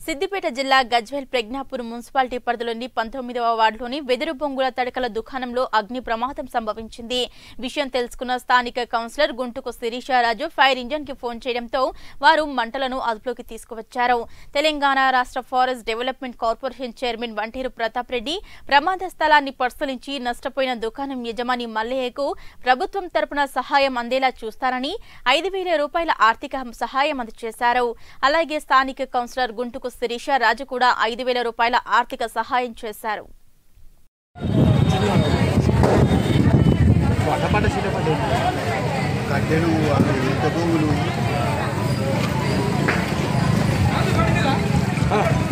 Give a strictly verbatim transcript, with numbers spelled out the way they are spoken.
సిద్దిపేట జిల్లా గజ్వేల్ ప్రజ్ఞాపూర్ మున్సిపాలిటీ పరిధిలోని పంతొమ్మిదవ వార్డులోని వెదురు బొంగుల తడకల దుకాణంలో అగ్ని ప్రమాదం సంభవించింది. విషయం తెలుసుకున్న స్థానిక councillor Guntuku Sirisharaju fire engine కి ఫోన్ చేయడంతో వారు మంటలను అదుపులోకి తీసుకువచ్చారు. తెలంగాణ రాష్ట్ర forest development corporation chairman Vanteru Pratap Reddy ప్రమాద స్థలాన్ని పరిశీలించి నష్టపోయిన దుకాణం యజమాని మల్లయ్యకు ప్రభుత్వం తరపున సహాయం అందేలా చూస్తారని ఐదు వేల రూపాయల ఆర్థిక సహాయం అందజేశారు. అలాగే స్థానిక కౌన్సిలర్ గుంటుకు శిరీష రాజు కూడా ఐదు వేల రూపాయల ఆర్థిక సహాయం చేశారు. కట్టెలు